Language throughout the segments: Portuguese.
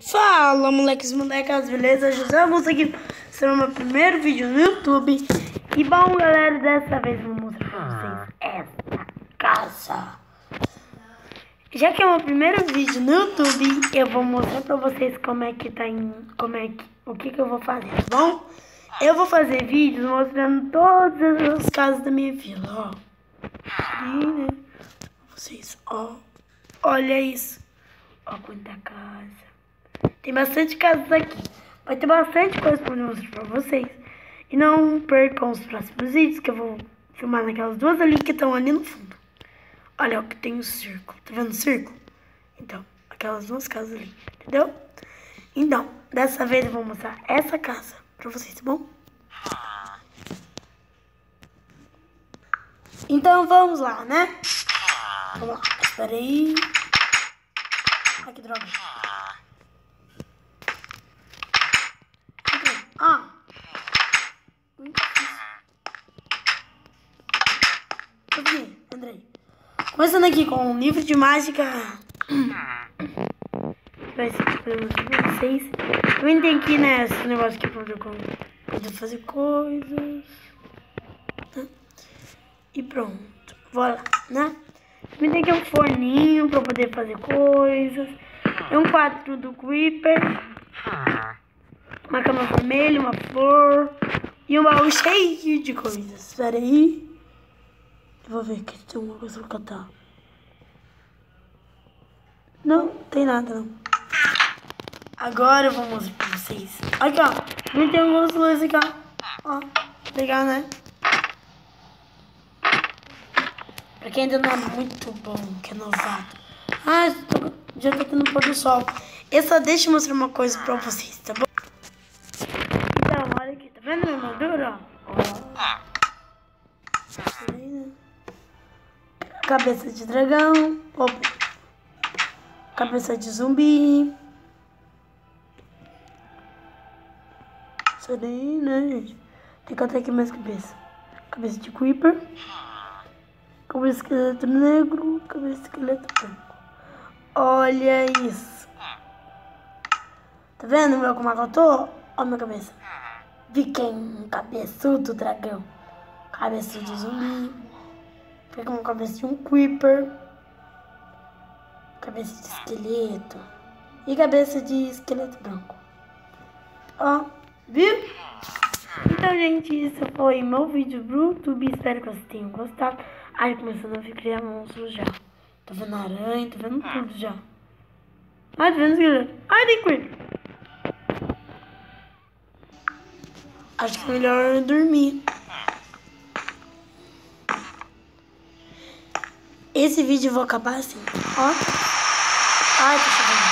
Fala, moleques e molecas, beleza? José Augusto aqui, esse é o meu primeiro vídeo no YouTube. E bom, galera, dessa vez eu vou mostrar pra vocês essa casa. Já que é o meu primeiro vídeo no YouTube, eu vou mostrar pra vocês como é que tá o que eu vou fazer, tá bom? Eu vou fazer vídeos mostrando todas as casas da minha vila, ó. Aqui, né? Vocês, ó. Olha isso. Ó quanta casa. Tem bastante casas aqui. Vai ter bastante coisa pra mostrar pra vocês. E não percam os próximos vídeos que eu vou filmar naquelas duas ali que estão ali no fundo. Olha o que tem o círculo. Tá vendo o círculo? Então, aquelas duas casas ali. Entendeu? Então, dessa vez eu vou mostrar essa casa pra vocês, tá bom? Então vamos lá, né? Vamos lá. Espera aí. Ai, que droga. Ah. Andrei. Começando aqui com um livro de mágica. Vai ser pra vocês. Também tem aqui, né, esse negócio aqui pra poder fazer coisas. E pronto. Vou lá, né? Também tem aqui um forninho pra poder fazer coisas. Tem um quadro do Creeper. Uma cama vermelha, uma flor. E um baú cheio de coisas. Espera aí. Eu vou ver aqui se tem alguma coisa pra catar. Não, tem nada não. Agora eu vou mostrar pra vocês. Aqui, ó. Também tem algumas luzes aqui, ó. Ó, legal, né? Pra quem ainda não é muito bom, que é novato. Ah, já tá tendo pôr do sol. Eu só deixo mostrar uma coisa pra vocês, tá bom? Então, olha aqui. Tá vendo minha armadura, ó? Cabeça de dragão. Opa. Cabeça de zumbi. Isso aí, né, gente? Tem que até aqui mais cabeça. Cabeça de Creeper. Cabeça de esqueleto negro. Cabeça de esqueleto branco. Olha isso. Tá vendo meu como eu tô? Olha a minha cabeça. Viking, cabeçudo dragão. Cabeça de zumbi. Pega uma cabeça de um Creeper. Cabeça de esqueleto. E cabeça de esqueleto branco. Ó, viu? Então, gente, isso foi meu vídeo pro YouTube. Espero que vocês tenham gostado. Ai, começando a criar monstros já. Tô vendo aranha, tô vendo tudo já. Ai, tô vendo esqueleto. Ai, tem Creeper. Acho que é melhor dormir. Esse vídeo eu vou acabar assim, ó. Ai, tá chovendo.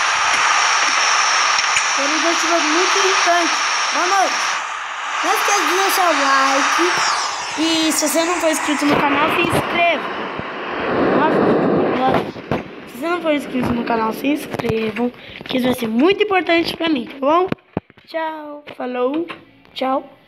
Ele deu chuva muito irritante. Boa noite. Não esqueça de deixar o like. E se você não for inscrito no canal, se inscreva. Nossa. Se você não for inscrito no canal, se inscrevam. Que isso vai ser muito importante pra mim, tá bom? Tchau. Falou. Tchau.